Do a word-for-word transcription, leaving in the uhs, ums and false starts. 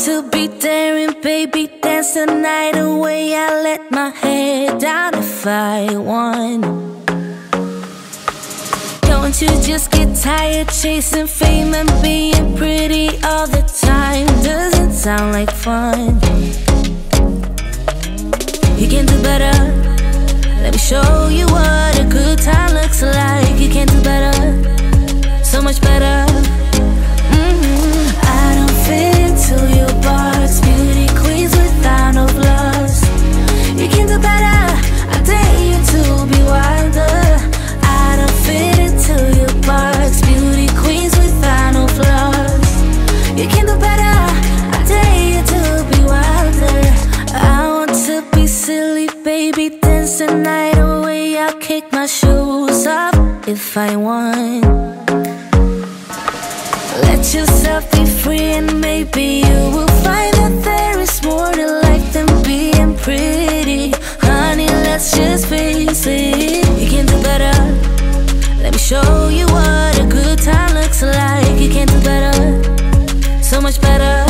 to be daring, baby, dance the night away. I let my head down if I won. Don't you just get tired chasing fame and being pretty all the time? Doesn't sound like fun. You can do better. Let me show you what a good time looks like. You can do better, so much better. Mm-hmm. I don't fit into your box, beauty queens without no flaws. You can do better. I dare you to be wilder. I don't fit into your box, beauty queens without no flaws. You can do better. I dare you to be wilder. I want to be silly, baby, dance the night away. I'll kick my shoes off if I want. Let yourself be free and maybe you will find that there is more to life than being pretty. Honey, let's just face it. You can do better. Let me show you what a good time looks like. You can do better, so much better.